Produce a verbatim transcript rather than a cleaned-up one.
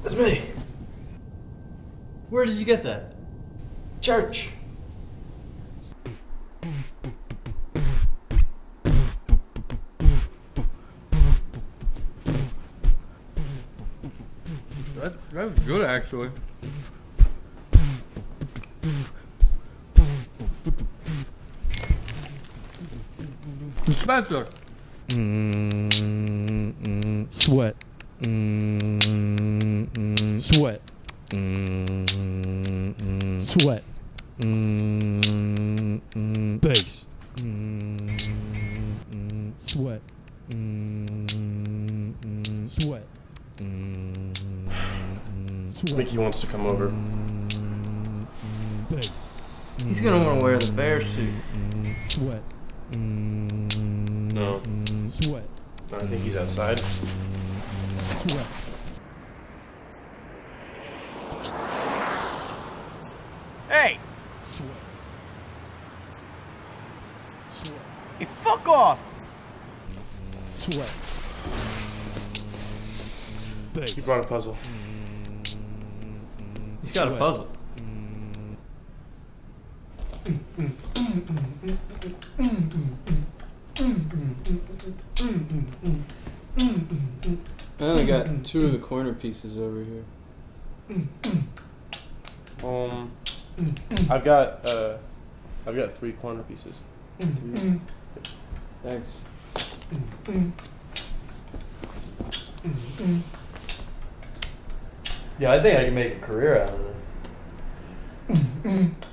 That's me. Where did you get that? Church. That, that was good, actually. Spencer. Mm-mm. Sweat. Mm-mm. Sweat. Mm-mm. Sweat. Mm-mm. Bass. Mm-mm. Sweat. Mm-mm. Sweat. Mm-mm. Sweat. Mickey wants to come over. Mm-mm. Bass. He's gonna want to wear the bear suit. Mm-mm. Sweat. Mm-mm. No. Sweat. I think he's outside. Sweat. Hey! Sweat. Sweat. Hey, fuck off! Sweat. Bass. He brought a puzzle. He's got a Sweat. puzzle. I only got two of the corner pieces over here. Um, I've got uh, I've got three corner pieces. Three. Thanks. Yeah, I think I can make a career out of this.